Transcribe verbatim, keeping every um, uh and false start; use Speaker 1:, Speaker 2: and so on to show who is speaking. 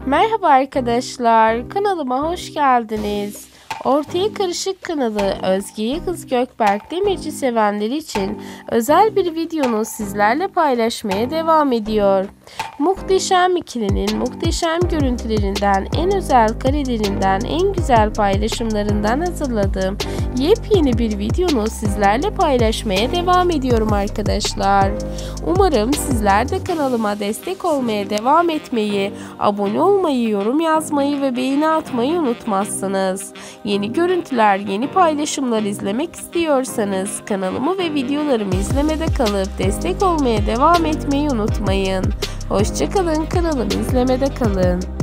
Speaker 1: Merhaba arkadaşlar, kanalıma hoş geldiniz. Ortaya Karışık kanalı Özge Yıldız Gökberk Demirci sevenleri için özel bir videonu sizlerle paylaşmaya devam ediyor. Muhteşem ikilinin muhteşem görüntülerinden, en özel karelerinden, en güzel paylaşımlarından hazırladığım yepyeni bir videonu sizlerle paylaşmaya devam ediyorum arkadaşlar. Umarım sizler de kanalıma destek olmaya devam etmeyi, abone olmayı, yorum yazmayı ve beğeni atmayı unutmazsınız. Yeni görüntüler, yeni paylaşımlar izlemek istiyorsanız kanalımı ve videolarımı izlemede kalıp destek olmaya devam etmeyi unutmayın. Hoşça kalın, kanalımı izlemede kalın.